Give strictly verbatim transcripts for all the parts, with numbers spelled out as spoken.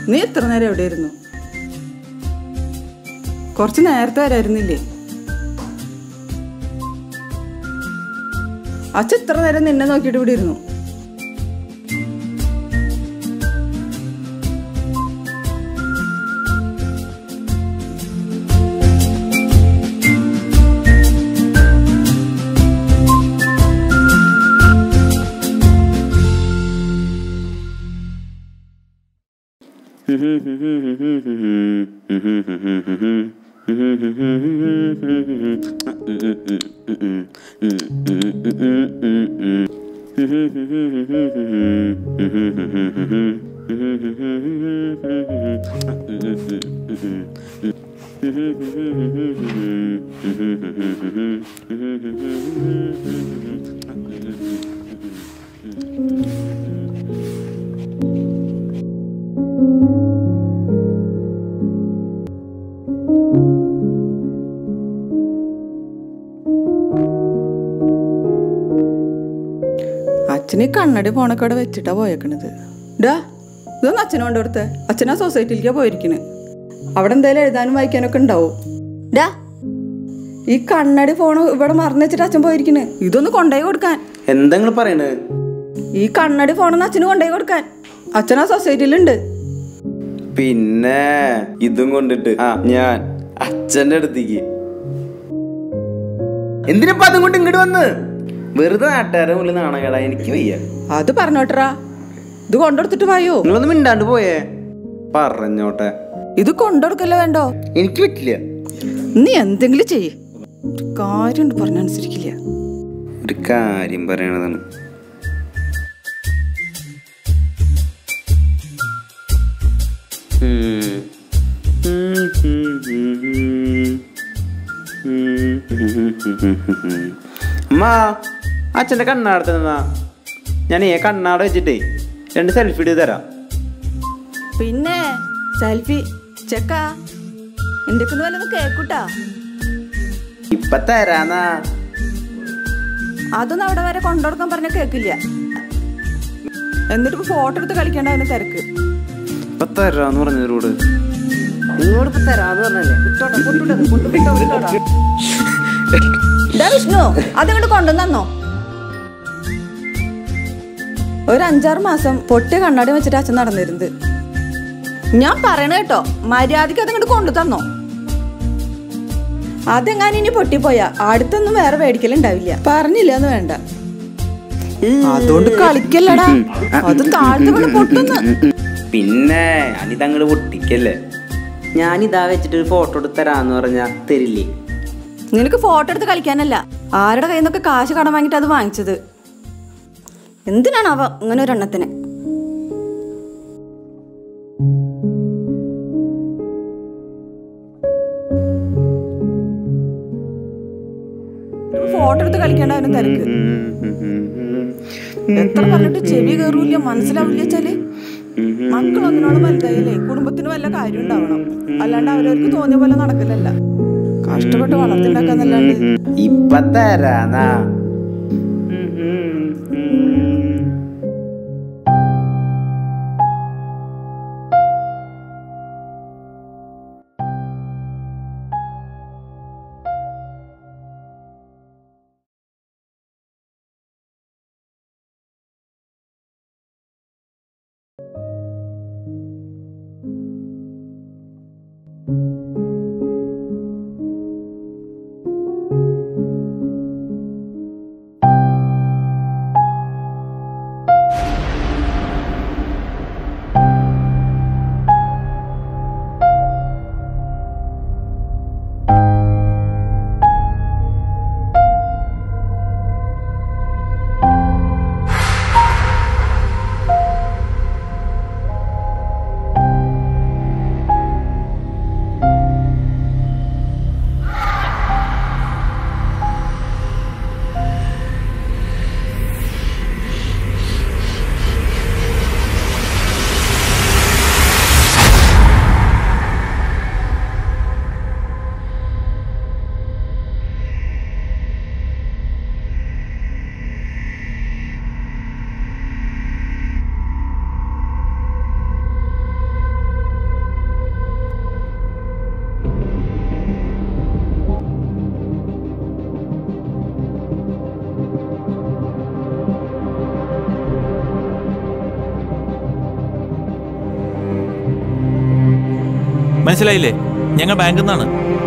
നീ എത്ര നേരം എവിടെയായിരുന്നു? കുറച്ച് നേരത്തെ വരായിരുന്നില്ലേ? അച്ഛൻ ഇത്ര നേരം നിന്നെ നോക്കിയിട്ട് ഇവിടെ ഇരുന്നു. അച്ഛന് കണ്ണടി പോണക്കവിടെ വെച്ചിട്ടാ പോയേക്കണത്. ഡാ, ഇതൊന്നും അച്ഛനെ കൊണ്ടുകൊടുത്തേ. അച്ഛനാ സൊസൈറ്റിയിലേക്കാ പോയിരിക്കണ്. അവിടെ എന്തായാലും എഴുതാനും വായിക്കാനൊക്കെ ഉണ്ടാവും. ഡാ, ഈ കണ്ണടി ഫോണ് ഇവിടെ മറന്നു വെച്ചിട്ട് അച്ഛൻ പോയിരിക്കണ്. ഇതൊന്ന് കൊണ്ടുപോയി കൊടുക്കാൻ. എന്താ നിങ്ങൾ പറയണത്? ഈ കണ്ണടി ഫോണൊന്ന് അച്ഛന് കൊണ്ടുപോയി കൊടുക്കാൻ. അച്ഛനാ സൊസൈറ്റിയിലുണ്ട്. പിന്നെ ഇതും കൊണ്ടിട്ട് ആ ഞാൻ അച്ഛൻ്റെ അടുത്തേക്ക് എന്തിനപ്പ അതും കൊണ്ട് ഇങ്ങോട്ട് വന്ന്? വെറുതെ നാട്ടുകാരെ മുന്നിൽ നാണകേടാ. എനിക്ക് വയ്യ. അത് പറഞ്ഞോട്ടറാ. ഇത് കൊണ്ടുകൊടുത്തിട്ട് പോയോ? നിങ്ങളൊന്നും മിണ്ടാണ്ട് പോയേ. പറഞ്ഞോട്ടെ. ഇത് കൊണ്ടുകൊടുക്കല്ലോ വേണ്ടോ? എനിക്ക് പറ്റില്ല. നീ എന്തെങ്കിലും ചെയ്യ്. കാര്യം പറഞ്ഞനുസരിക്കില്ല. ഒരു കാര്യം പറയണതാണ്. അമ്മ, അച്ഛൻ്റെ കണ്ണാടത്ത് നിന്നാ ഞാൻ ഈ കണ്ണാട വെച്ചിട്ടേ രണ്ട് സെൽഫി എടുത്ത് തരാം. പിന്നെ സെൽഫി ചെക്കാ എന്റെ വല്ലതും കേക്കൂട്ടാ. ഇപ്പൊ തരാന്നാ. അതൊന്നും അവിടെ വരെ കൊണ്ടുകൊടുക്കാൻ പറഞ്ഞ കേക്കില്ല. എന്നിട്ട് ഫോട്ടോ എടുത്ത് കളിക്കേണ്ട അവന് തിരക്ക്. ഇപ്പൊ തരാന്ന് പറഞ്ഞതിനോട് നിങ്ങളോട് ഇപ്പൊ തരാന്ന് പറഞ്ഞല്ലേ? വിഷ്ണു, അതങ്ങോട്ട് കൊണ്ടുവന്നോ? ഒരു അഞ്ചാറ് മാസം പൊട്ടിയ കണ്ണാടി വെച്ചിട്ട് അച്ഛൻ നടന്നിരുന്നത്. ഞാൻ പറയണ കേട്ടോ, മര്യാദക്ക് അതങ്ങോട്ട് കൊണ്ടു തന്നോ. അതെങ്ങാനും ഇനി പൊട്ടിപ്പോയാ അടുത്തൊന്നും വേറെ മേടിക്കലുണ്ടാവില്ല. പറഞ്ഞില്ല എന്ന് വേണ്ട. അതുകൊണ്ട് കളിക്കല്ലടാ, അത് താഴ്ത്തു കൊണ്ട് പൊട്ടുന്നു. പിന്നെ ഞാനിതങ്ങട് പൊട്ടിക്കല്ലേ. ഞാനിതാ വെച്ചിട്ട് ഒരു ഫോട്ടോ എടുത്ത് തരാന്ന് പറഞ്ഞാ തരില്ലേ? നിനക്ക് ഫോട്ടോ എടുത്ത് കളിക്കാനല്ല, ആരുടെ കയ്യിൽ നിന്നൊക്കെ കാശ് കടം വാങ്ങിട്ട് അത് വാങ്ങിച്ചത്. എന്തിനാണ് അവ ഇങ്ങനെ ഒരെണ്ണത്തിന്? ഫോട്ടോ എടുത്ത് കളിക്കേണ്ട അവന് തിരക്ക്. എത്ര പറഞ്ഞിട്ട് ചെവി കയറൂല്ല, മനസ്സിലാവില്ല. വെച്ചാല് മക്കളൊന്നിനോട് വലുതായാലേ കുടുംബത്തിന് വല്ല കാര്യം ഉണ്ടാവണം. അല്ലാണ്ട് അവരവർക്ക് തോന്നിയ പോലെ നടക്കില്ലല്ല. കഷ്ടപ്പെട്ട് വളർത്തിണ്ടാക്കാന്നല്ലാണ്ട്. ഇപ്പൊ തരാന്നാ. മനസ്സിലായില്ലേ? ഞങ്ങൾ ബാങ്കിൽ നിന്നാണ്.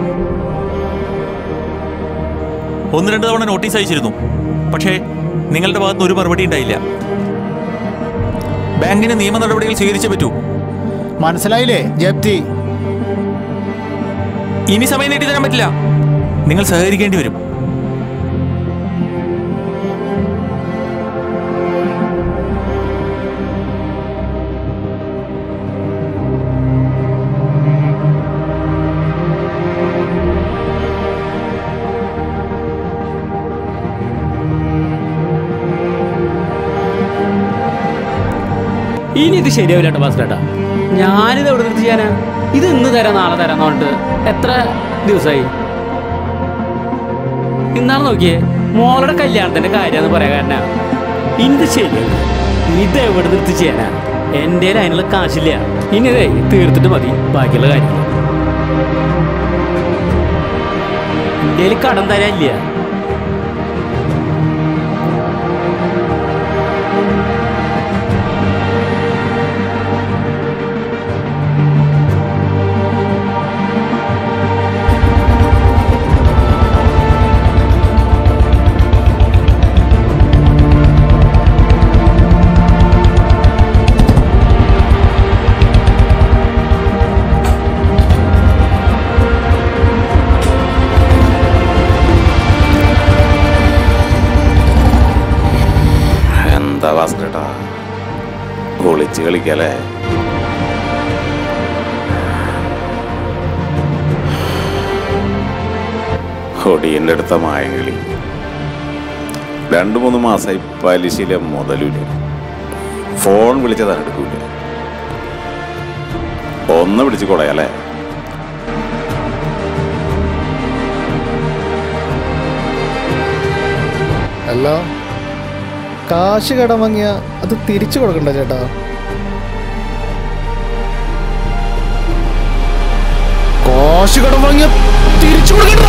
ഒന്ന് രണ്ട് തവണ നോട്ടീസ് അയച്ചിരുന്നു, പക്ഷേ നിങ്ങളുടെ ഭാഗത്തുനിന്ന് ഒരു മറുപടി ഉണ്ടായില്ല. ബാങ്കിന് നിയമ നടപടികൾ സ്വീകരിച്ചേ പറ്റൂ. മനസ്സിലായില്ലേ? ജപ്തി. ഇനി സമയം നീട്ടി തരാൻ പറ്റില്ല. നിങ്ങൾ സഹകരിക്കേണ്ടി വരും. ഇനി ഇത് ശരിയാവില്ല കേട്ടോ ഭാസ്കരേട്ടാ. ഞാനിത് എവിടെ നിർത്തി ചെയ്യാനാ? ഇത് ഇന്ന് തരാം നാളെ തരാന്ന് പറഞ്ഞിട്ട് എത്ര ദിവസമായി? ഇന്നാണ് നോക്കിയേ, മോളുടെ കല്യാണത്തിന്റെ കാര്യമെന്ന് പറയാൻ കാരണ ഇനി ഇത് ശരിയാവില്ല. ഇത് എവിടെ നിർത്തി ചെയ്യാനാ? എൻ്റെ അതിനുള്ള കാശില്ല. ഇനി ഇതേ തീർത്തിട്ട് മതി ബാക്കിയുള്ള കാര്യങ്ങൾ. എൻ്റെ കടം തരാനില്ല. ഭാസ്കരേട്ടാ, ഒളിച്ച് കളിക്കല്ലേ? ഒടിയൻ്റെ അടുത്ത മായങ്ങളി രണ്ടു മൂന്ന് മാസമായി പലിശയിലെ മുതലൂല. ഫോൺ വിളിച്ചതാണ് എടുക്കൂല. ഒന്ന് വിളിച്ച് കൊടയല്ലേ? അല്ല, കാശ് കടം വാങ്ങിയ അത് തിരിച്ചു കൊടുക്കണ്ട ചേട്ടാ. കാശ് കടം വാങ്ങിയ തിരിച്ചു കൊടുക്കണ്ട.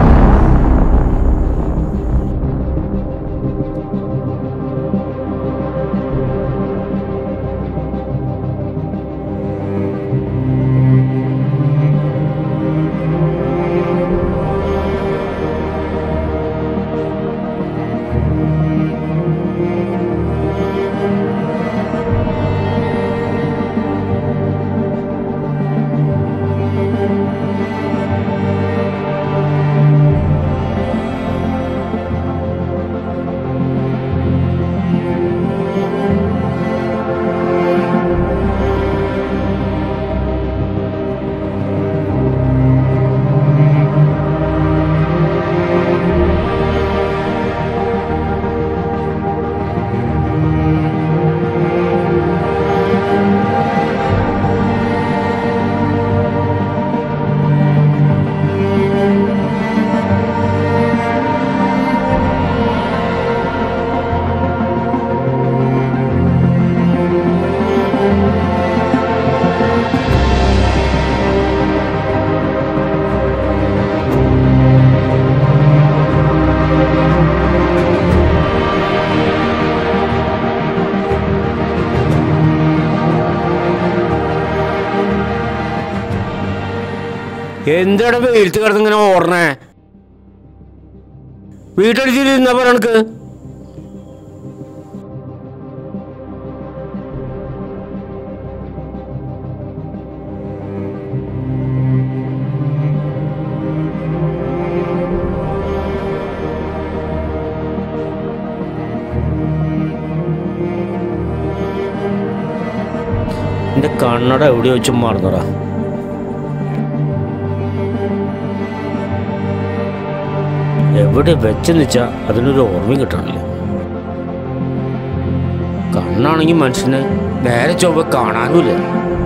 എന്താണ് വെയിലത്ത് കിടന്ന് ഇങ്ങനെ ഓടണേ? വീട്ടടിച്ചിരുന്നാ പറ എനക്ക്. എന്റെ കണ്ണട എവിടെ വെച്ചും മറന്നടാ. എവിടെ വെച്ചെന്ന് വെച്ചാൽ അതിനൊരു ഓർമ്മയും കിട്ടണില്ല. കണ്ണാണെങ്കിൽ മനുഷ്യന് നേരെ ചൊവ്വ കാണാനുമില്ല.